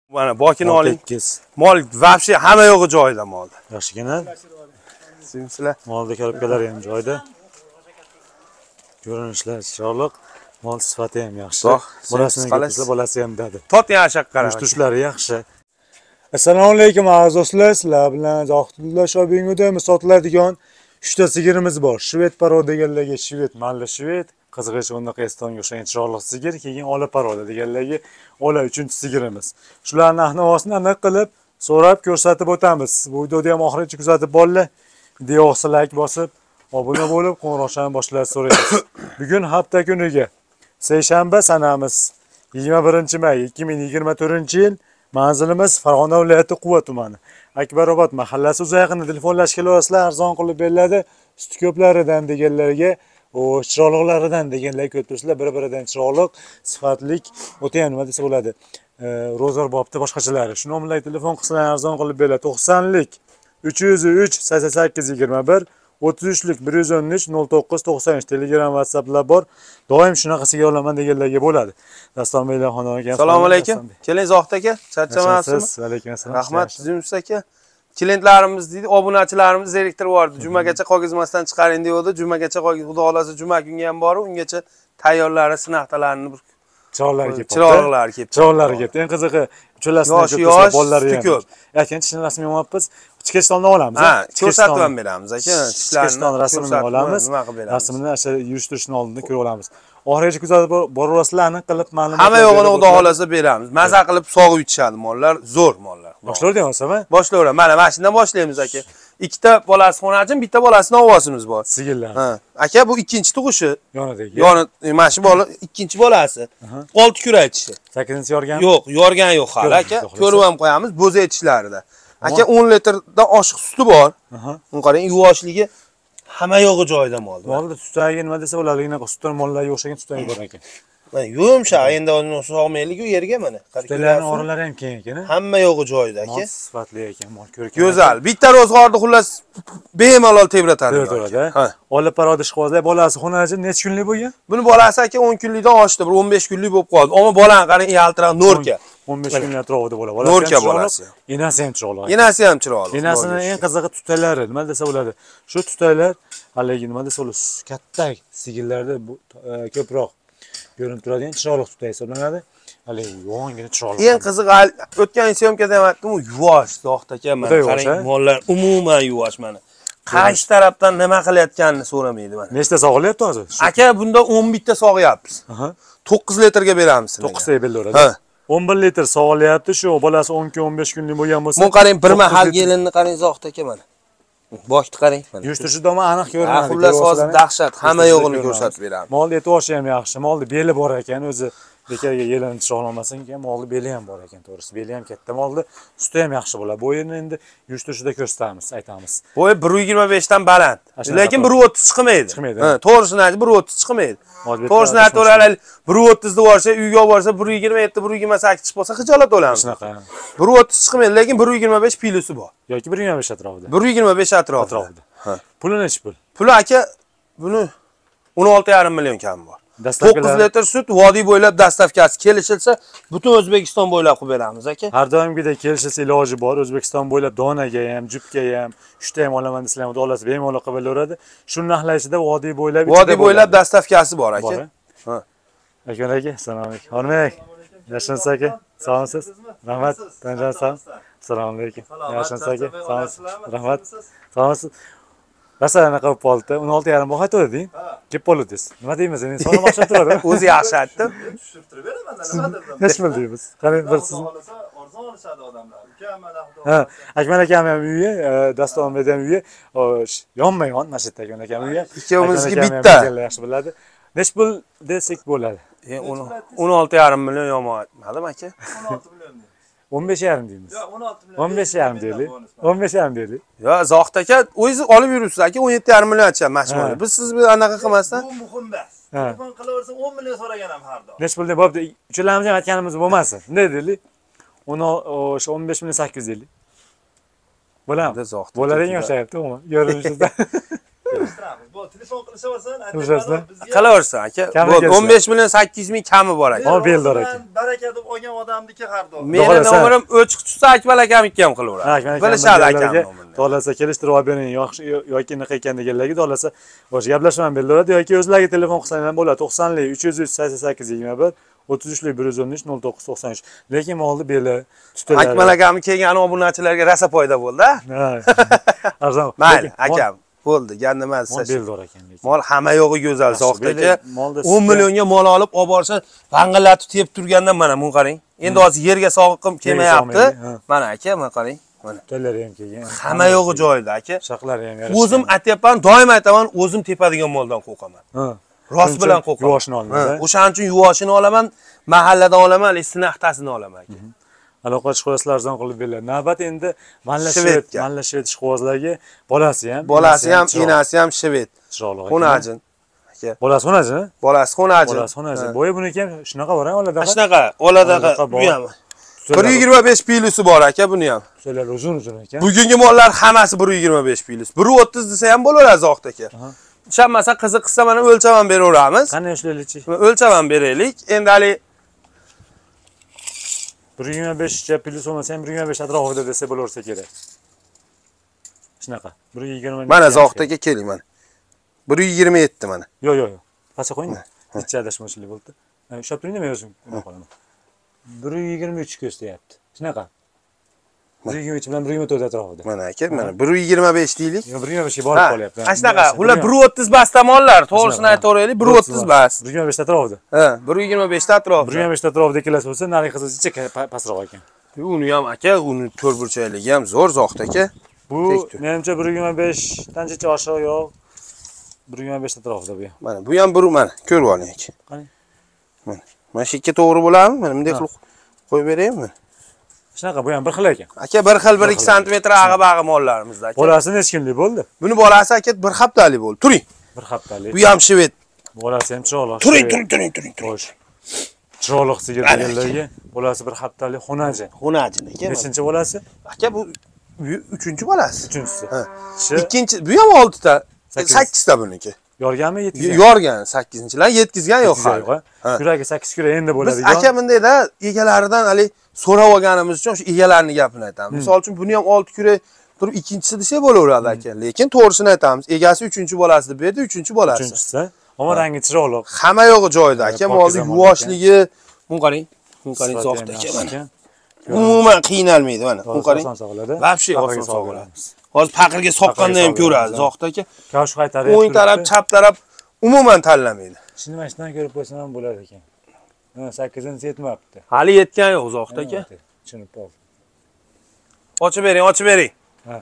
Mana bokini oling. Tekis. Mol вообще hamma yo'g'i joyida mol. Yaxshigina. Sizlar Molda ko'ribkalar ham joyida. Ko'rinishlar chiroyli. Mol sifati ham yaxshi. Bolasini ko'rsa bolasi ham dadi. tot yashaq qarang. Tushlar yaxshi. Assalomu alaykum aziz do'stlar. Sizlar bilan Zohidullo Shobinguda sotiladigan 3 ta sigirimiz bor. Shved paro deganlarga shved, malla shved, qizg'ish o'ndaqa estonga o'xshagan chiroyli sigir, keyin ola paroda deganlarga ola 3-chi sigirimiz. Shularning ahvolini aniq qilib, so'rab ko'rsatib o'tamiz. Bu videoda ham oxirigacha kuzatib borlar. Videoga like bosib, obuna bo'lib, qo'ng'iroqchani boshlashni so'raymiz. Bugun hafta kuniga seshanba sanamiz. 21-may 2024-yil. Manzilimiz Farg'ona viloyati Quva tumani. Akbarobod mahallasi yaqinida telefonlashga olasizlar, arzon qilib beriladi. Suti ko'plaridan deganlarga, chiroyliqlaridan deganlar ko'p turibsizlar, bir-biridan chiroyli, sifatli, o'ta ham nima desa bo'ladi. Ro'zor bobda boshqachalari. Shu bilan telefon qilsalar arzon qilib beriladi. 90lik 303 88 21 33lik 113 09 93 Telegram WhatsApplar bor. Doim shunaqasiga olaman deganlarga bo'ladi. Dastonbeklar xonadoniga Assalomu alaykum. Keling Zohid aka, charchamasizmi? Va alaykum assalom. Rahmat Zumsiz aka. Klientlarimiz deydi, obunachilarimiz zeriktirib yubordi. Jumagacha qog'ozmasdan chiqaring deydi. Jumagacha qog'oz, xudo xolasa juma kunga ham bor, ungacha tayyorlari, sinaqtalarini bir chiroqlari kelibdi. Chiroqlari kelibdi. Chiroqlari kelibdi. Eng qizig'i uchalasidan ko'p bolalari ham. Lekin tishni rasmiy olamiz. Ichkashtondan olamiz. Ha, ko'rsatib ham beramiz aka. Ichkashton rasmini olamiz. Rasmini o'sha yurishtirishni oldindan ko'rib olamiz. Oxirigacha kuzatib boraverasizlar, aniq qilib ma'lumot. Hamma yo'g'ini xudo xolasa beramiz. Maza qilib sog'ib ichishadi mollar, zo'r mollar. Boshlayveramiz-mi? Boshlayveramiz. Mana mashinadan boshlaymiz aka. Ikkita bolasi xonajin, bitta bolasini ovosimiz bor. Sigirlar. Ha. Aka bu ikkinchi tug'ishi. Yonidagi. Mana shu bola ikkinchi bolasi. 6 kun aytishi. 8-yorgan? Yo'q, yorgan yo'q hali aka. Ko'rib ham qo'yamiz bo'za etishlarida. Aka 10 litrdan oshiq suti bor. Uni qarang, yuvoshligi hamma yo'g'i joyida mol. Molda tutagi nima desa bo'ladi, sutdan mollarga o'xshagan tutagi bor ekan. Mana yumshoq, endi uni sog'maylik u yerga mana. Tutlarning oralari ham keng ekan. Hamma yo'g'i joyida aka. Mol sifatli ekan, mol ko'rkam. Go'zal. Bitta ro'zg'orni xullas bemalol tebratadi. Ha. Ola paroda ishqibozlar bolasi xonajin necha kunlik bo'lgan? Buni bolasi aka 10 kunlikdan oshdi, bir 15 kunlik bo'lib qoldi. Ammo bolani qarang, yaltiroq Norka. 15 kunlik atrofida bo'ladi. Norka bolasi. Enasi ham chiroyli. Enasi ham chiroyli. Enasining eng qizig'i tutalari, nima desa bo'ladi? Shu tutallar haligi nima desa bo'ladi? Katta sigirlarda ko'proq ko'rinib turadigan chiroyli tutay hisoblanadi. Haligi yo'ngina chiroyli. Eng qizig'i o'tgan syomkada ham aytdim, u yuvosh, Zohid aka, mana qarang, mollar umuman yuvosh mana. Qaysi tarafdan nima qilayotganini so'ramaydi mana. Nechta sog'ilyapti hozir? Aka, bunda 11 ta sog'yapmiz. 9 litrga beramiz. 9 ta beraveradi. Ha. 11 litr sog'ilyapti, shu bolasi 10 kun 15 kunlik bo'lgan bo'lsa. Bu qarang, bir mahal gelinni qarang Zohid aka mana. Bokni qarang mana. Yurishtirishida aniq ko'rinadi. Xullas hozir dahshat, hamma yo'g'ini ko'rsatib beramiz. Molni etoshi ham yaxshi, molni beli bor ekan, o'zi bekarga yelini chiroqlamasin ekan, molni beli ham bor ekan, to'g'risi. Beli ham katta, molni suti ham yaxshi bo'ladi. Bo'yini endi yurishtirishida ko'rsatamiz, aytamiz. Bo'yi 1.25 dan baland. Lekin 1.30 chiqmaydi. Ha, to'g'risini aytib 1.30 chiqmaydi. To'g'risini aytaveraylik, 1.30 da borsa, uyga borsa 1.27, 1.28 chiqib qolsa xijolat bo'lamiz. Shunaqa. 1.30 chiqmaydi, lekin 1.25 pilusi bor. Yoki 1.25 atrofida. 1.25 atrofida. Ha. Puli necha pul? Puli aka, buni 16,5 million kam bor. 9 litr sut vodiy bo'ylab dastavkasi kelishilsa, butun O'zbekiston bo'ylab qilib beramiz aka. Har doimgidek kelishilsa iloji bor. O'zbekiston bo'ylab donaga ham, jupga ham, 3 ta ham olaman desalar, xudo xolasa bemalol qilib beraveradi. Shu narxlarda vodiy bo'ylab dastavkasi bor aka. Ha. Aka, assalomu alaykum. Xonmak, yaxshimisiz aka? Sog'misiz? Rahmat. Tanjon sog'. Assalomu alaykum. Yaxshimisiz aka? Sog'misiz? Rahmat. Sog'misiz? Rasana qilib qoldi. 16,5 baho aytding. Kelib qoldingiz. Nima deymiz? Endi soni boshqa turadi. O'zi yaxshi aytdi. Tushirtirib beraman, nima dedim. Hech bilmaymiz. Qarang bir siz. Arzon olishadi odamlar. Ukam Ha, Akmal akam ham uyi, Dastonbek ham uyi, yonma-yon Nashid akam ham uyi. Ikkovimizga bitta. Yaxshi biladi. Nech pul desak bo'ladi? 16,5 million yomon aytmadim aka. 16 million. 15,5 deymiz. Yo'q, 16 million. 15,5 deylik. 15,5 deylik. Yo, Zohid aka, o'zingiz olib yuribsiz aka, 17,5 million aytisham mashhur. Biz siz anaqa qilmasdan. Bu muhim emas. Telefon qilaversa 10 million so'ragan ham har doim. Nech pul deb bo'pti. Uchalamiz ham aytganimiz bo'lmasin. Bunday deylik. O'sha 15 million 800 deylik. Bo'ladimi? Bo'lading o'xshayapti, umuman. Yo'rilishida. kelishtiramiz. Bu telefon qilishaversin, Urishasizlar? Qilaversin aka. Kamiga 15 million 800 ming kami bor aka. Hop, beldor aka. Baraka deb olgan odamniki har doim. Meni nomerim o'chiq tutsa Akmal akamniki ham qilaveradi. Bilishadi akamni nomerini. Xohlasa kelishtirib olib bering, yoki nima ekan deganlarga xohlasa boshqa gaplashmam beriladi yoki o'zlariga telefon qilsangiz ham bo'ladi. 90lik 303 88 21 33lik 113 09 93. Lekin molni beli tutiladi. Akmal akamni kelgan obunachilarga rosa foyda bo'ldi. Ha. Arzon. Mayli, akam. Bo'ldi, gap nima desa. Mol beldor ekan. Mol hamma yo'g'i go'zal, zo'qda aka. 10 millionga mol olib borsa, vang'illatib tepib turgandan mana bu qarang. Endi hozir yerga sog'ib kelmayapti. Mana aka, mana qarang. Mana. To'llari ham kelgan. Hamma yo'g'i joyida aka. Shaqlari ham yarashgan. O'zim aytyapman, doim aytaman, o'zim tepadigan moldan qo'rqaman. Ha. Rost bilan qo'rqaman. Yuvoshini olaman. O'shaning uchun yuvoshini olaman, mahalladan olaman, sinaqtasini olaman aka. Aloqa chiqarasizlar arzon qilib beradi. Navbat endi mallashib ishqibozlarga bolasi ham, enasi ham shved. Chiroqli. Xonajin. Aka. Bolasi xonajin? Bolasi xonajin. Bolasi xonajin. Bo'yi buniki ham shunaqa bor-a, oladaqa. Shunaqa, oladaqa bu ham. 125 pilusi bor aka, buni ham. So'lar uzun ekan. Bugungi mollar hammasi 125 pilus. 130 desa ham bo'laveradi zo'qda aka. Ishonmasa qiziq qilsa mana o'lchab ham beraveramiz. Qanday ishlaylikchi? O'lchab ham beraylik. Endi hali 125 pilus bo'lmasa ham 125 atrofida desa bo'laversa kerak. Shunaqa. 120. Mana zo'qdaga keling mana. 127 mana. Yo'q. Pastga qo'ying. Necha adashmoqchilik bo'ldi. Ushlab turing nima o'zim qolaman. 123 ko'rsatayapti. Shunaqa. 123 bilan 124 atrofida. Mana aka, mana 125 deylik. Yo, 125 ga borib qolyapti. Shunaqa, ular 130 basda mollar, to'g'risini aytaveraylik, 130 bas. 125 atrofida. Ha, 125 atrofida. 125 atrofida kelasi bo'lsa, nari qizichicha pastroq ekan. Uni ham aka, uni to'rtburchakligi ham zo'r zo'qda aka. Bu menimcha 125 tancha oshiq yo'q. 125 atrofida bu ham. Mana bu ham mana ko'rib oling aka. Qani? Mana. Mana shu ikki to'g'ri bo'ladimi? Mana bunday qilib qo'yib beraymi? Shunaqa, bu ham bir xil ekan. Aka bir xil 1-2 sm ag'i-bag'i mollarimizda aka. Bolasi necha kunlik bo'ldi? Buni bolasi aka bir haftalik bo'ldi. Turing. Bir haftalik. Bu ham shved. Bolasi ham chiroqli. Turing. Xo'sh. Chiroqli sigir deganlarga bolasi bir haftalik xonajin. Xonajin aka. Nechinchi bolasi? Aka bu 3-chi bolasi. 3-chisi. Ha. Ikkinchi bu ham 6 ta. 8 ta buniki. Yorganmi, yetkizgan? Yorgan 8-chilar, yetkizgan yo'q hali. Kuragi 8 kilo endi bo'ladi. Biz aka bundayda egalaridan hali so'rab olganimiz uchun shu egalarning gapini aytamiz. Misol uchun buni ham 6 kurak turib ikkinchisi desa bo'laveradi aka. Lekin to'g'risini aytamiz. Egasi 3-bolasi deb berdi, 3-bolasi. 3-chisi. Ammo rangi chiroqli. Hamma yo'g'i joyida aka. Molning yuvoshligi, buni qarang. Buni qarang zo'qda aka mana. Umuman qiynalmaydi mana. Buni qarang. Vobshe oson sog'iladi. Hozir paqirga soqqanda ham ko'radi zo'qda aka. Kavsh qaytarib. O'ng taraf, chap taraf umuman tanlamaydi. Shuni mana shundan ko'rib qo'ysam ham bo'ladi ekan. 8-inchi yetmabdi. Hali yetgan yo'q zo'qda aka. Tushunib qoldim. Ochib bering. Ha.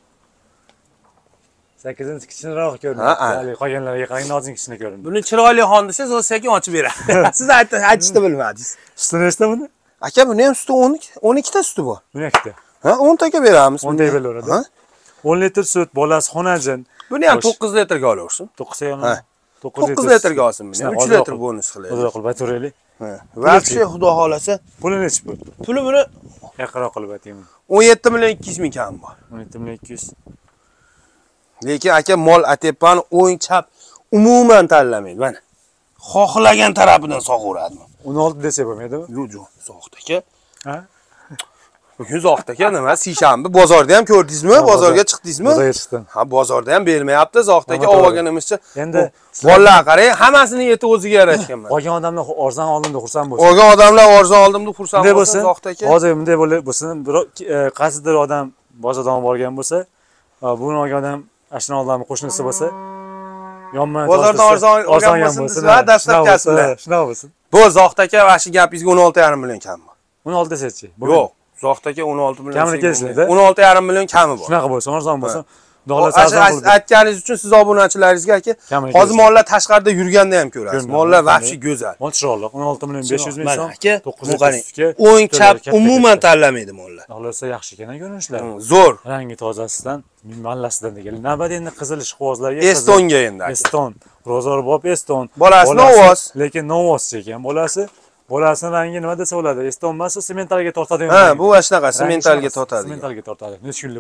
8-inchi kichikroq ko'rinadi. Hali qolganlarga qarang, nozik kichkina ko'rinadi. Buni chiroyli xon desangiz, o'zi sekin ochib beradi. Siz aytishni bilmadingiz. Suti nechta buni? Aka, buni ham suti 12 ta suti bor. 12 ta. Ha, 10 taga beramiz. 10 taga bo'laveradi. 10 litr sut, bolasi xonajin. Buni ham 9 litrga olaversin. 9 ga 9 litrga olsin buni. 3 litr bonus qilaylik. O'zroq qilib aytaveraylik. Vobshe xudo xolasa. Puli nechi pul? Puli buni yaqinroq qilib aytaymi. 17 million 200 ming kam bor. 17 million 200. Lekin aka mol atepani o'ng chap umuman tanlamaydi. Mana. Xohlagan tarafidan sog'uradi. 16 desa bo'lmaydimi? Yo'q, zo'qda aka. Ha? Bugun zo'qda aka nima? Seshanba bozorda ham ko'rdingizmi? Bozorga chiqdingizmi? Bozorga chiqdim. Ha, bozorda ham bermayapti. Zo'qda aka olganimizcha. Endi bolalar qarang, hammasini yeti o'ziga yarashganman. Olgan odamlar arzon oldimda xursand bo'lsin. Olgan odamlar arzon oldimda xursand bo'lsin zo'qda aka. Hozir bunday bo'lsin, qaysidir odam bozordan borgan bo'lsa, buni olgan odam ashuna odamning qo'shnisi bo'lsa, yonma bozordan arzon olgan bo'lsin, dastlab kasblar. Shunaqa bo'lsin. Bu zo'qda aka va shu gapingizga 16,5 million kam bor. 16 desachi? Yo'q. Zo'qda aka 16 million. Kamini kelishdi. 16,5 million kami bor. Shunaqa bo'lsa, arzon bo'lsa, aytganingiz uchun siz obunachilaringizga aka, hozir mollar tashqarida yurganda ham ko'rasiz. Mollar vobshe go'zal. Mol chiroqli. 16 million 500 ming so'm. 900 o'ng chap umuman tanlamaydi mollar. Xohlasa yaxshi ekan ko'rinishlari. Zo'r. Rangi tozasidan, mallasidan degan. Navbat endi qizil ishqibozlarga Estonga endi. Eston. Rozorbob Eston. Bolasi Novos. Lekin Novos ekan bolasi. Bolasini rangi nima desa bo'ladi? Eston emas, sementalga tortadi. Ha, bu shunaqa sementalga tortadi. Sementalga tortadi. Necha kunlik bo'lgan?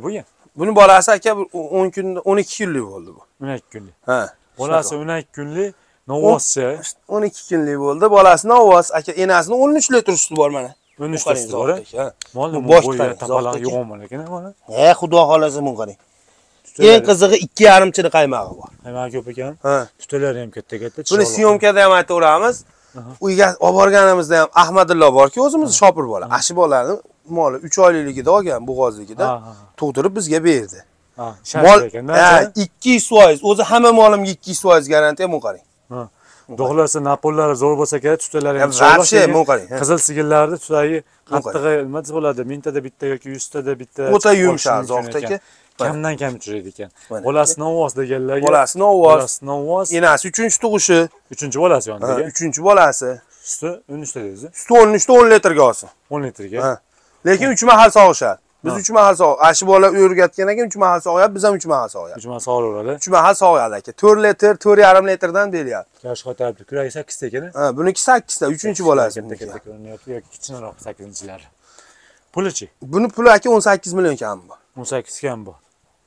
Buni bolasi aka 10 kun 12 kunlik bo'ldi bu. 12 kunlik. Ha. Bolasi 12 kunlik, novvoscha. 12 kunlik bo'ldi. Bolasi novvos aka, enasini 13 litr suti bor mana. 13 litr bor. Molni boshqa bo'yi tapaloq yo'g'on ekan mana. Xudo xolasa mun qarang. Eng qizig'i 2,5 chini qaymog'i bor. Qaymog'i ko'p ekan. Ha. Tutalari ham katta-katta. Buni syomkada ham aytaveramiz. Uyga olib borganimizda ham Ahmadillo borki, o'zimiz shopir bola. Ashi bolani moli 3 oylikligida olgan, bo'g'ozligida tug'dirib bizga berdi. Mol 200%, o'zi hamma molimga 200% garantiya mun qarang. Do'xlasi napollari zo'r bo'lsa kerak, tutalari ham zo'r mun qarang. Qizil sigirlarni tutagi qattig'i nima deb bo'ladi? 1000 tada bitta yoki 100 tada bitta. O'ta yumshoq zo'qdagi. Kamdan kam uchraydi ekan. Bolasi novvos deganlarga. Bolasi novvos. Bolasi novvos. Enasi 3-tug'ishi. 3-bolasi yoniga. 3-bolasi. Suti 13 ta dedingiz. Suti 13 ta 10 litrga olsin. 10 litrga. Lekin 3 mahal sog'ishadi. Biz 3 mahal ashi bola o'rgatgan ekan 3 mahal sog'yapti, biz ham 3 mahal sog'yapmiz. 3 mahal sog'averadi. 3 mahal sog'yadi aka. 4 litr, 4,5 litrdan beryapti. Yosh qo'yapti. Kuragi 8 ta ekan. Ha, buniki 8 ta, 3-bolasi. Katta ko'rinyapti yoki kichikroq 8-chilari. Pulichi? Buni puli aka 18 million kam bor. 18 kam bor.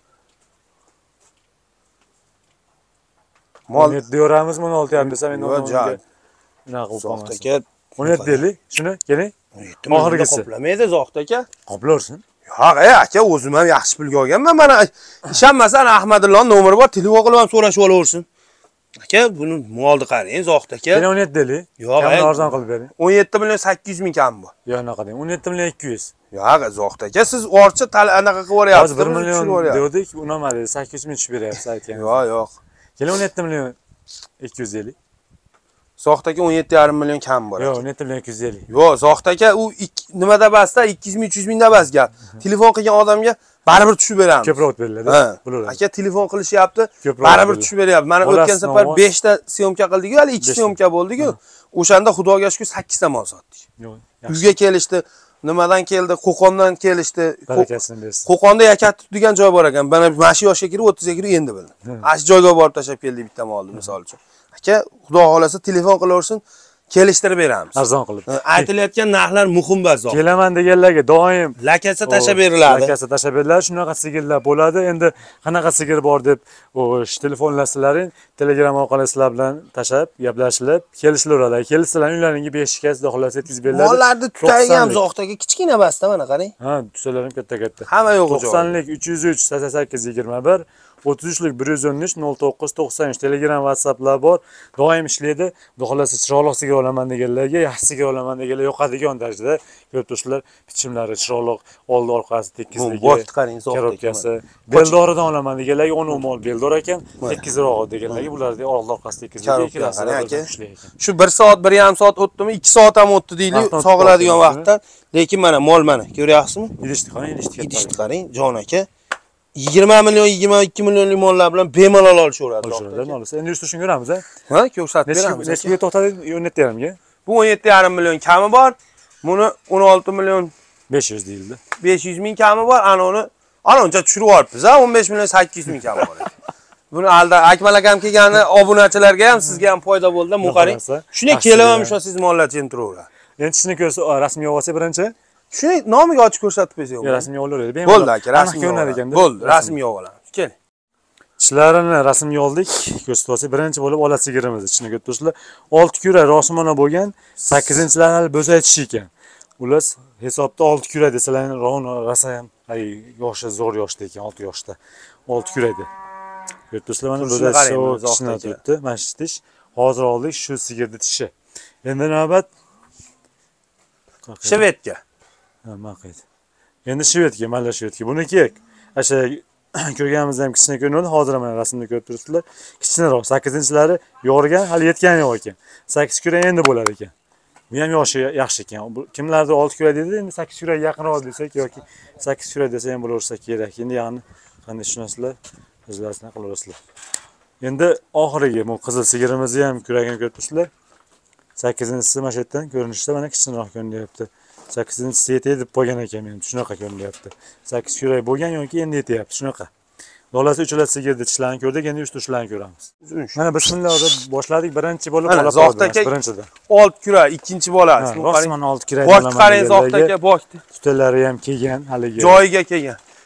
Mol deyoramizmi 16 ham desam endi unga. Nima Zo'xt aka. 17 deylik. Shuni keling. Oxirgisi. Qoplamaydi Zo'xt aka. Qoplarsin. Yo'q, aka, o'zim ham yaxshi pulga olganman. Mana ishonmasan Ahmadilloning nomeri bor, telefon qilib ham so'rashib olaversin. Aka, buni molni qarang, Zo'xt aka. Keling 17 deylik. Yo'q, arzon qilib bering. 17 million 800 ming kam bor. Yo'q, unaqa deng. 17 million 200. Yo'q, Zo'xt aka, siz orcha anaqa qilib o'ryapsiz. Hozir 1 million dedik, unamadi. 800 ming tushib beryapsiz aytgan. Yo'q. Keling 17 million 200 deylik. Zo'xt aka 17,5 million kam bor. Yo'q, 17 million 250. Yo'q, Zo'xt aka u nimada basda 200 ming 300 mingda bas gap. Telefon qilgan odamga baribir tushib beramiz. Ko'proq beriladi. Bo'ladi. Aka telefon qilishyapti, baribir tushib beryapti. Mana o'tgan safar 5 ta syomka qildik-ku, hali 2 syomka bo'ldi-ku. O'shanda Xudoga shukr 8 ta mol sotdik. Yo'q. Uyga kelishdi, nimadan keldi? Qo'qondan kelishdi. Barakasini bersin. Qo'qonda Yakatut degan joy bor ekan. Mana shu yoshga kirib 30 ga kirib endi bildim. Ash joyga borib tashab keldik bitta molni misol uchun. Aka, Xudo xolasa telefon qilaversin, kelishtirib beramiz. Arzon qilib. Aytilayotgan narxlar muhim bas. Kelaman deganlarga doim lakasa tashab beriladi. Lakasa tashab beriladi. Shunaqa sigirlar bo'ladi. Endi qanaqa sigir bor deb telefonlasizlaring, Telegram orqali sizlar bilan tashab, gaplashib, kelishilaveradi. Kelsalar uylaringga 5 kaz xolos yetkazib beriladi. Mollarni tutayga ham Zo'xtaga kichkina basda mana qarang. Ha, tutsalar ham katta-katta. Hamma yo'q joy. 90lik 303 88 21 33lik 113 0993 Telegram, WhatsApplar bor. Doim ishlaydi. Xohlasa chiroqli sigir olaman deganlarga, yaxshi sigir olaman deganlar yoqadigan darajada ko'p turishlar, bichimlari chiroqli, oldi orqasi tekizligi, korobkasi. Beldoridan olaman deganlarga 10 mol beldor ekan, tekizroq deganlarga bularda oldi orqasi tekizligi ikkalasi. Shu 1 soat, 1,5 soat o'tdimi, 2 soat ham o'tdi deylik, sog'iladigan vaqtda. Lekin mana mol mana, ko'ryapsizmi? Idishni qarang, jon aka. 20 million, 22 millionlik mollar bilan bemalol olishaveradi. Endi yurishni ko'ramiz, ha? Ko'rsatib beramiz. Nechiga to'xtadi 17,5 ga? Bu 17,5 million kami bor. Buni 16 million 500 deyildi. 500 ming kami bor. Anoncha tushirib olibmiz, ha? 15 million 800 ming kami bor. Buni alda Akmal akam kelgani obunachilarga ham, sizga ham foyda bo'ldi, mu qarang. Shunday kelaman shu siz mollar jim turaveradi. Endi shuni ko'rsa rasmiy olsa birinchi. Shuni nomiga ochib ko'rsatib bersangiz. Rasmiy olaveradi. Bo'ldi aka, rasmiy olaveradi. Bo'ldi, rasmiy olamiz. Keling. Tishlarini rasmiy oldik. Ko'rsatib olsak, birinchi bo'lib ola sigirimiz ichini ko'rib turibsizlar. 6 kura rosmona bo'lgan, 8-chilarni bo'zaytish ekan. Ular hisobda 6 kura desalar, rosa ham yoshi zo'r yoshda ekan, 6 yoshda. 6 kura edi. Ko'rib turibsizlar, mana bo'zaytish ishni turibdi. Mana shu tish. Hozir oldik shu sigirni tishi. Endi navbat Shvedga. Maqaydi. Endi Shvedga, malla Shvedga. Buniki o'sha ko'rganimiz ham kichkina ko'rinadi. Hozir mana rasmda ko'rib turibsizlar. Kichkinaroq 8-chilari yorgan, hali yetgani yo'q ekan. 8 kura endi bo'lar ekan. Bu ham yoshi yaxshi ekan. Kimlarda 6 kura dedi, endi 8 kura yaqinroq desak yoki 8 kura desa ham bo'laversa kerak. Endi ya'ni qanday tushunasizlar? O'zlaringiz qilaverasizlar. Endi oxirgi bu qizil sigirimizni ham kuragini ko'rib turibsizlar. 8-chisi mana shu yerdan ko'rinishda mana kichikroq ko'rinyapti. 8-chisi yetay deb qo'ygan ekan men, shunaqa ko'rinyapti. 8 kurak bo'lgan yoki endi yetyapti, shunaqa. Dolasi uchala sigirni tishlarini ko'rdik, endi 3 tishlarini ko'ramiz. Mana bismillah deb boshladik, birinchi bo'lib olib qoldik, birinchidan. 6 kurak, ikkinchi bo'ladi. Rosman 6 kurak bo'laman. Bok qarang Zo'xt aka, bokdi. Tutalari ham kelgan, haligi. Joyiga kelgan.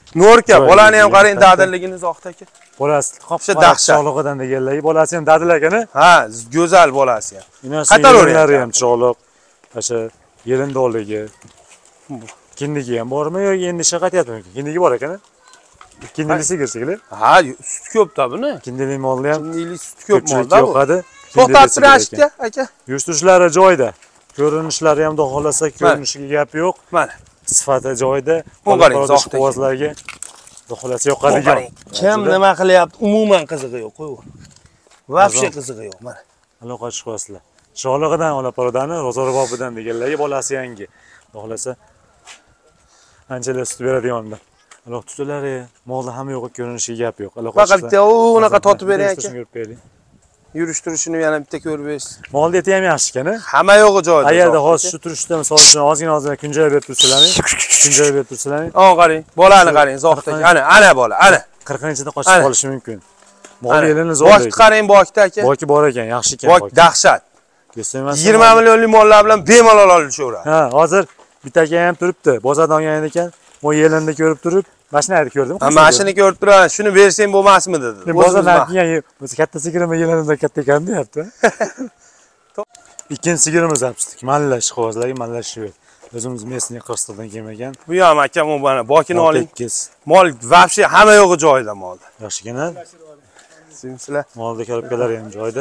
No'rka, bolani ham qarang, dadilligini Zohid aka. Bolasi O'sha dahshat. sog'lig'idan deganligi, bolasi ham dadil ekan-a. Ha, go'zal bolasi ham. Qatar o'rinlari ham sog'liq. O'sha yerindoligi. Kindigi ham bormi yoki endi isha qaytyaptimi? Kindigi bor ekan-a. Kindilisi kirsigili. Ha, sut ko'p-da buni. Kindili molda ham Kindili sut ko'p molda. yo'qadi. To'xtatib turashdi, aka. Yurish-turishlari joyida. Ko'rinishlari ham xohlasa, ko'rinishiga gap yo'q. Mana. Sifati joyida. Qog'ozlarga xohlasa yoqadigan. Kim nima qilyapti? Umuman qizig'i yo'q, qo'y. Vobshe qizig'i yo'q, mana. Aloqa chiqasizlar. Sholig'idan Olaparodani, Ro'zorbobidan deganlarga bolasi yangi. Xohlasa anchalar sut beradiganlar. Aloq tutilari, molda ham yo'q, ko'rinishiga gap yo'q. Aloqa faqat bitta unaqa totib beray aka. Ko'rib beraylik. Yurish turishini yana bitta ko'rib berasiz. Molda eti ham yaxshi ekan-a? Hamma yo'g'i joyida. Agarda hozir shu turishda misol uchun ozgina kunjayib berib tursalaring, kunjayib berib tursalaring. Qarang, bolani qarang, Zohid aka. Ana bola, ana. 40-da qochib qolishi mumkin. Mol yelini zo'r. Boshni qarang, bokda aka. Boki bor ekan, yaxshi ekan. Bok dahshat. 20 millionlik mollar bilan bemalol olishaveradi. Ha, hozir bitta aka ham turibdi. Bozordan olgan ekan, o yelinni ko'rib turib, mashinani ko'rdim. Ha, mashinani ko'rib turaman. Shuni bersang bo'lmasmi dedi. Bozordan kelgan o'zi katta sigirimi yelinimda katta ekan deyapti. Ikkinchi sigirimiz olibdik. Mallash qog'ozlarga mallashib. O'zimiz mesni qirstoqdan kelmagan. Bu ham akam mana bokini oling. Tekis. Mol vobshe hamma yo'g'i joyida molda. Yaxshi ekan-a? Sizlar Molda ko'ribkalar ham joyida.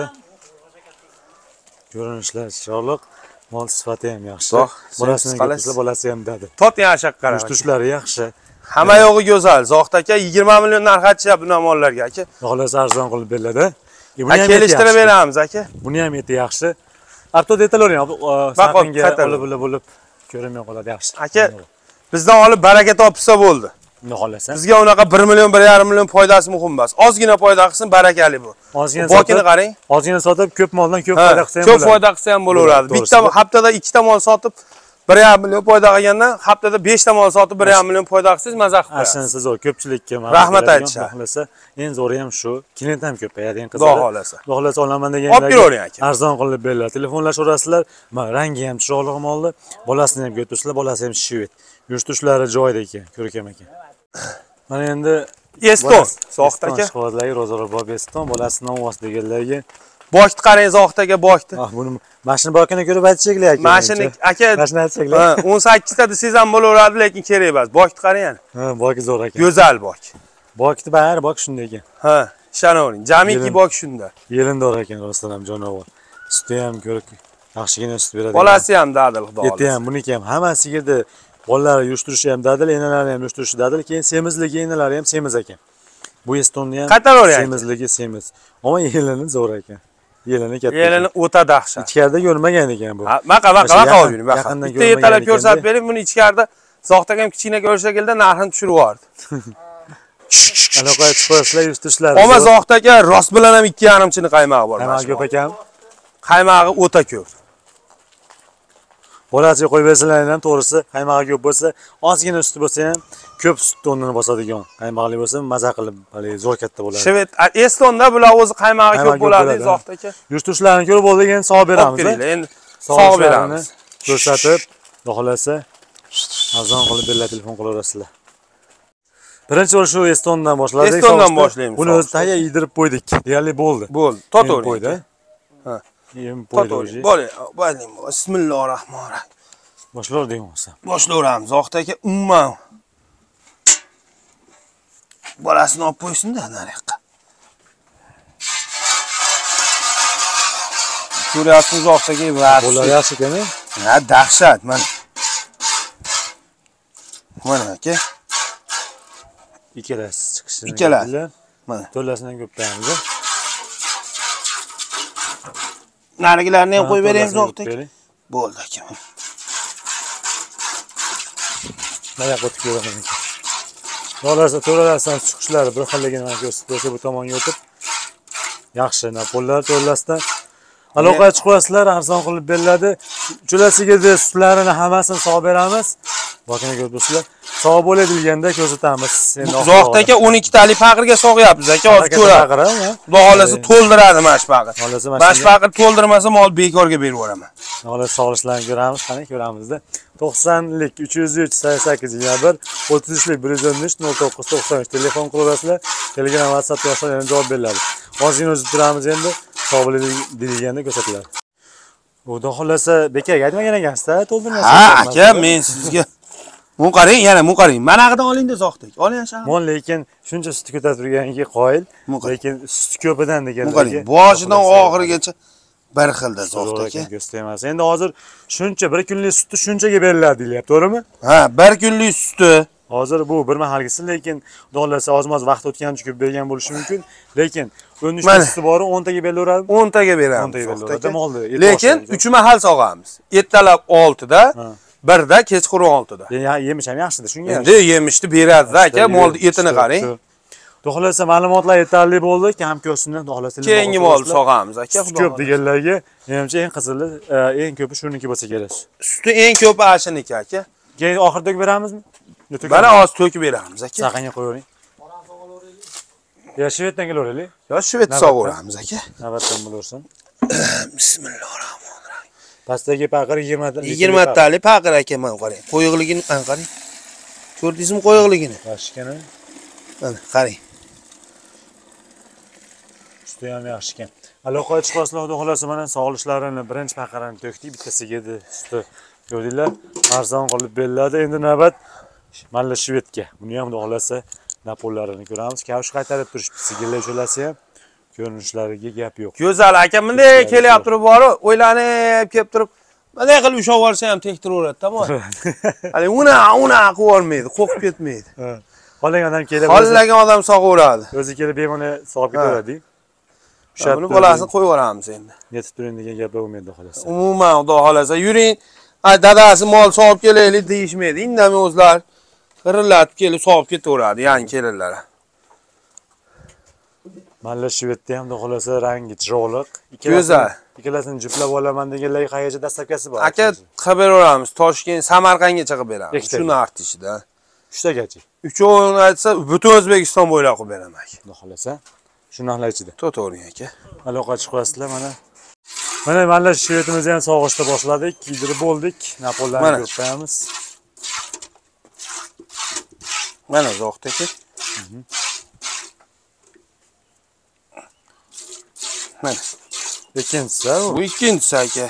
Ko'rinishlar sog'liq, mol sifati ham yaxshi. Bolasini ko'rsa bolasi ham dadi. Tot yashaq qarang. Tushlari yaxshi. Hamma yo'g'i go'zal. Zohid aka 20 million narx aytishyapti bu mollarga aka. Xohlasa arzon qilib beradi. Buni ham kelishtirib beramiz aka. Buni ham eti yaxshi. Arto detallaring saqinga bo'lib ko'rinmay qoladi yaxshi. Aka, bizdan olib baraka topsa bo'ldi. Unda xohlasa. Bizga unaqa 1 million, 1,5 million foydasi muhim emas. Ozgina foyda qilsin, barakali bu. Bokini qarang. Ozgina sotib, ko'p moldan ko'p foyda qilsa ham bo'ladi. Ko'p foyda qilsa ham bo'laveradi. Bitta haftada 2 ta mol sotib 1,5 million foyda qilgandan haftada 5 ta mol sotib 1,5 million foyda qilsangiz maza qilib qo'yasiz. Aslida zo'r ko'pchilikka rahmat aytishadi. Xohlasa, eng zo'ri ham shu. Klient ham ko'payadi, eng qizig'i. Xudo xohlasa. Xudo xohlasa olaman deganlar. Olib kelavering aka. Arzon qilib beriladi. Telefonlashaverasizlar. Rangi ham chiroyli molni. Bolasini ham ko'ribsizlar, bolasi ham shivit. Yurish-turishlari joyida ekan, ko'rkam ekan. Mana endi Eston, Zohid aka. Shoxlarga Ro'zorbob Eston, bolasini ovos deganlarga. Bokni qarang, Zohid aka, bokni. Buni mashina bokini ko'rib aytishinglar aka. Mashina aka, mashina aytishinglar. 18 ta desangiz ham bo'laveradi, lekin kerak emas. Bokni qarang. Ha, boki zo'r ekan. Go'zal bok. Bokni bari bok shunday ekan. Ha, ishonavering. Jamiki bok shunda. Yelindor ekan rostdan ham jonivor. Suti ham ko'rib yaxshigina sut beradi. Bolasi ham dadil, xudo xohlasa. Eti ham, buniki ham hammasiga bolalar yurish-turishi ham dadil, enalari ham yurish-turishi dadil, keyin semizligi, enalari ham semiz ekan. Bu Estonni ham semizligi semiz. Ammo yelini zo'r ekan. Yelini katta. Yelini o'ta dahshat. Ichkarida ko'rmagan ekan bu. Maqa olib yuring, baqa. Bitta yetalab ko'rsatib bering, buni ichkarida Zohid ham kichkina ko'rsagelda narxini tushirib yubordi. Aloqa chiqasizlar, yurish-turishlar. Ammo Zohid aka rost bilan ham 2,5 chini qaymog'i bor. Qaymoq ko'p ekan. Qaymog'i o'ta ko'p. Bolasiga qo'yib bersalar ham to'g'risi, qaymog'i ko'p bo'lsa, ozgina suti bo'lsa ham ko'p sut o'rnini bosadigan. Qaymoqli bo'lsa, maza qilib, hali zo'r katta bo'ladi. Shvet Estonda bular o'zi qaymog'i ko'p bo'ladi, Zohid aka. Yurish-turishlarini ko'rib bo'lgan sog' beramiz. Endi sog' beramiz. Ko'rsatib, xohlasa arzon qilib beriladi, telefon qilaverasizlar. Birinchi bor shu Estondan boshladik. Estondan boshlaymiz. Buni o'zi tayyor yedirib qo'ydik. Deyarli bo'ldi. Bo'ldi. To'g'ri. Ha. Yem qo'ydik. Bo'ling. Bismillahirrohmanirrohim. Boshlaydik bo'lsa. Boshlayveramiz. Zohid aka umuman bolasini olib qo'ysin-da nariyoqqa. Ko'ryapsiz Zohid aka va bolar yaxshi ekan-a? Ha, dahshat. Mana aka. Ikkalasi chiqishini. Ikkalasi. Mana to'lasini ham ko'payamiz. Narigilarni ham qo'yib beramiz Zohid aka. Bo'ldi aka. Mana qo'tib ko'raman. Xohlasa to'ralasidan chiqishlari bir xilligini ko'rsatib bersa bu tomonga o'tib yaxshi napollar to'ralasidan aloqa chiqasizlar, arzon qilib beriladi. Uchalasiga sutlarini hammasini sog' beramiz. Bakın ko'ribsizlar. Sog' bo'ladilganda ko'rsatamiz. Endi Zoqda aka 12 talik paqirga sog'yapmiz aka, hozir ko'radi. Xudo xolasa to'ldiradi mana shu paqir. Mana shu paqir to'ldirmasa mol bekorga berib yuboraman. Xolos sog'lishlarini ko'ramiz, qani ko'ramizda. 90lik 303 88 21 33lik 113 0993 telefon qilaverasizlar. Telegram, WhatsApp yoshlarga javob beriladi. Hozir o'zi turamiz endi sog' bo'ladilganda ko'rsatiladi. Xudo xolasa bekaga aytmagan ekansiz-da, to'ldirmasiz. Ha, aka, men sizga Mun qarang, yana mun qarang. Mana haqida oling-da zoqdik. Oling shaqo. Mon lekin shuncha sut ko'tarib turganiga qoyil, lekin sut ko'pidan deganlarga. Boshidan oxirigacha bir xilda zoqdaka. Emas. Endi hozir shuncha bir kunlik sutni shunchaga beriladi deyapti, to'g'rimi? Ha, bir kunlik sutni. Hozir bu bir mahalgisi, lekin xudoolasa ozmoz vaqt o'tgani uchun bergan bo'lishi mumkin, lekin 13 ta suti bor, 10 taga berilaveradi. 10 taga beramiz. 10 taga berilaveradi. Lekin 3 mahal sog'amiz. Ertalab 6 da, birda kechqurun 6 da. Yemish ham yaxshida, shunga. Endi yemishni beradi aka, molni etini qarang. Xudoolasa ma'lumotlar yetarli bo'ldi, kam ko'rsini xudoolasa. Keyingi molni sog'amiz aka, xudo. Ko'p deganlarga, menimcha eng qizili, eng ko'pi shuniki bo'lsa kerak. Suti eng ko'pi ashiniki aka. Keyin oxirida beramizmi? Mana hozir to'kib beramiz aka. Saqanga qo'yavering. Ya Shveddan kelaveraylik. Yo Shvedni sog'oramiz aka. Navbatdan bo'lursin. Bismillahirrohmanirrohim. Pastdagi paqir 20 talik paqir aka, men qarang. Qo'yiqligini qarang. Ko'rdingizmi qo'yiqligini? Yaxshigina. Mana qarang. Suti ham yaxshi ekan. Aloqa chiqaslar xudo xolasa mana sog'lishlarini birinchi paqirini to'kdik, bittasiga edi suti. Ko'rdinglar? Arzon qilib beriladi. Endi navbat Malla Shvedga. Buni ham xudo xolasa napollarini ko'ramiz. Kavsh qaytarib turishibdi. Sigirlar uchalasi ham ko'rinishlariga gap yo'q. Go'zal aka, bunday kelyapti turib bori, o'ylanib kelib turib, bunday qilib ushlab olsa ham tektiraveradi, tamom. Hali una qilib olmaydi, qo'rqib ketmaydi. Xohlagan odam kelib, xohlagan odam sog'averadi. O'zi kelib bemalol sog'ib ketaveradi. Buni bolasini qo'yib yuboramiz endi. Yetib turing degan gaplar bo'lmaydi xolasa. Umuman xudo xolasa yuring, dadasi mol sog'ib kelaylik deyishmaydi. Indamay o'zlar qirillatib kelib sog'ib ketaveradi, ya'ni kelinlar. Malla Shvedda ham xudo xolasa rangi chiroqliq. Go'zal. Ikkalasini juplab olaman deganlarga qayerga dastlabkasi bor? Aka, qilib beramiz. Toshkent, Samarqandgacha qilib beramiz. Shuni artishida. 3 tagacha. Uchovini aytsa, butun O'zbekiston bo'ylab qilib beraman aka. Xudo xolasa. Shunaqlar ichida. To'g'ri aka. Aloqa chiqasizlar mana. Mana Malla Shvedimizni ham sog'ishda boshladik, kiydirib bo'ldik. Napollarni ko'rib qo'yamiz. Mana zoqda aka. Mana. Ikkinchisi bu ikkinchisi aka.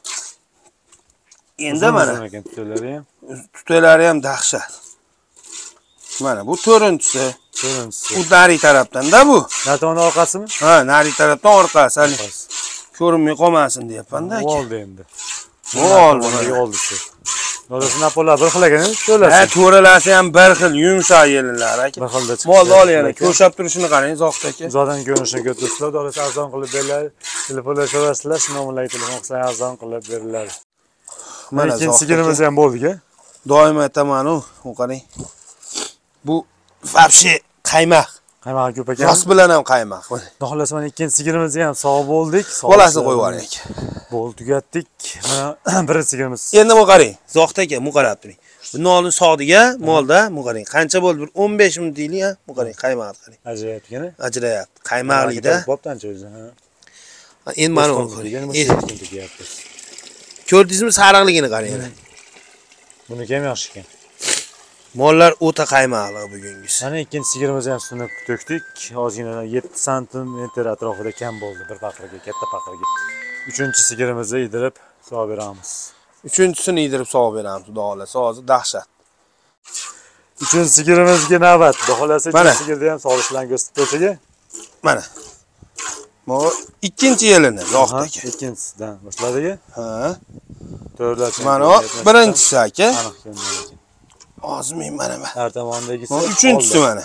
Endi mana tutalari ham dahshat. Mana bu to'rinchisi. Bu nari tarafdan-da bu. Natoni orqasimi? Ha, nari tarafdan orqasi. Ko'rinmay qolmasin deyapman-da aka. Oldi endi. Oldi shu. Nodasi Napolar bir xil ekan, to'lasi. Ha, to'ralasi ham bir xil, yumshoq yelinlar aka. Bir xilda chiqdi. Molni olaylik, ko'rshab turishini qarang, zoqda aka. Zodan ko'rinishini ko'rsatiblar, nodasi arzon qilib beriladi. Telefonlashavasizlar, shu nomerlarga telefon qilsangiz arzon qilib beriladi. Mana ikkinchi sigirimiz ham bo'ldi-ku. Doim aytaman-ku, qarang. Bu vobshe qaymoq. Qaymoq ko'p ekan. Rost bilan ham qaymoq. Xohlasa mana ikkinchi sigirimizni ham sog' bo'ldik. Bolasini qo'yib yuboring. Bo'ldi, tugatdik. Mana birinchi sigirimiz. Endi bu qarang, zoqda aka, bu qarab turing. Bu nolni sog'diga, molda, bu qarang. Qancha bo'ldi? Bir 15 minut deylik, ha? Bu qarang, qaymoq qarang. Ajrayapti-ku. Ajrayapti. Qaymoqlikda. Bo'pti-ancha o'zi, ha. Endi mana bu qarang. Ko'rdingizmi sariqligini qarang. Buniki ham yaxshi ekan. Mollar o'ta qaymoqli bugungisi. Mana ikkinchi sigirimizni ham sutini to'kdik. Ozgina 7 sm atrofida kam bo'ldi bir paqirga, katta paqirga. Uchinchi sigirimizni yedirib sog'ib beramiz. Uchinchisini yedirib sog'ib beramiz, xudo xolasa, hozir dahshat. Uchinchi sigirimizga navbat. Xudo xolasa uchinchi sigirda ham sog'ishlarni ko'rsatib qo'ysaga. Mana. Bu ikkinchi yelini, zoqda aka. Ikkinchisidan boshladik. Ha. To'rtlachi. Mana birinchisi aka. Aniq keldi. Ozmin mana. Har tomondagisi. Uchinchisi mana.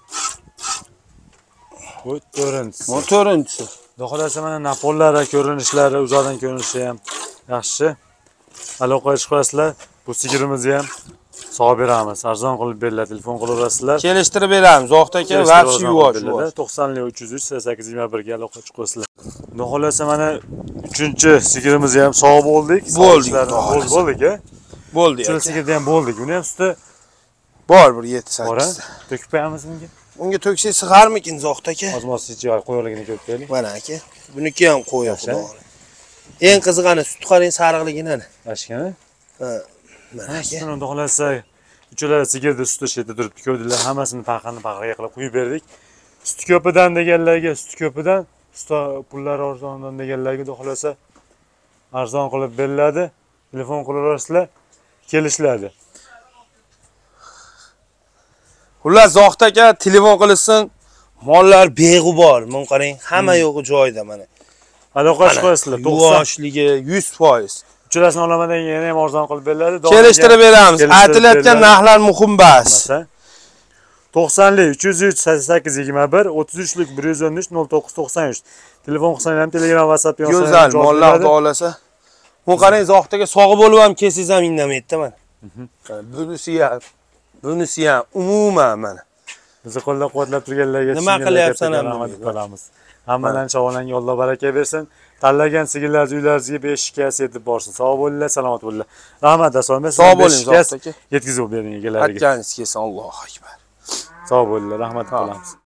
Bu to'rtinchisi. Bu to'rtinchisi. Xudo xolasa mana napollari ko'rinishlari, uzoqdan ko'rinishi ham yaxshi. Aloqa chiqasizlar. Bu sigirimizni ham sog'ib beramiz. Arzon qilib beriladi, telefon qilaverasizlar. Kelishtirib beramiz. Zoqda aka, vobshe yuvosh. 90-303-8821 ga aloqa chiqasizlar. Xudo xolasa mana 3-chi sigirimizni ham sog'ib bo'ldik. Bo'ldik. Bo'ldik-a. Bo'ldi. Uchala sigirda ham bo'ldik. Uni ham suti bor bir 7-8 bor. ta. To'kib qo'yamiz bunga. Unga to'ksak sig'armikin Zohid aka? Ozmosligicha qo'yligini ko'rib qo'yaylik. Mana aka. Buniki ham qo'ya xudo. Eng qizig'ani sut qarang sariqligini. Ashkani? Ha. Mana aka. Shuni xohlasa uchala sigirda suti shetda turibdi. Ko'rdilar, hammasini paqirga qilib qo'yib berdik. Sut ko'pidan deganlarga, sut ko'pidan, sut pullari arzondan deganlarga xohlasa arzon qilib beriladi. Telefon qilaverasizlar, kelishiladi. Xullas Zohid aka telefon qilsin. Mollar beg'ubor. Mun qarang, hamma yo'g'i joyida mana. Aloqash qo'yasizlar. 90 yoshligi 100%. Uchalasini olamadan yana ham arzon qilib beriladi. Kelishtirib beramiz. Aytilayotgan narxlar muhim bas. 90lik 303 88 21 33lik 113 0993. Telefon qilsangiz ham Telegram, WhatsApp yozsangiz. Go'zal, mollar xudo olasa. Bu qarang Zohid aka sog'i bo'lib ham kelsangiz ham indamaydi mana. Bunisi ham umuman mana. Bizni qo'llab-quvvatlab turganlarga nima qilyapsan ham rahmat qilamiz. Hammadan sog'langan Alloh baraka bersin. Tanlagan sigirlaringiz uylaringizga beshikasi yetib borsin. Sog' bo'linglar, salomat bo'linglar. Rahmat Asolmay. Sog' bo'ling Zohid aka. Yetkazib bering egalariga. Aytganingiz kelsin, Allohu akbar. Sog' bo'linglar, rahmat qilamiz.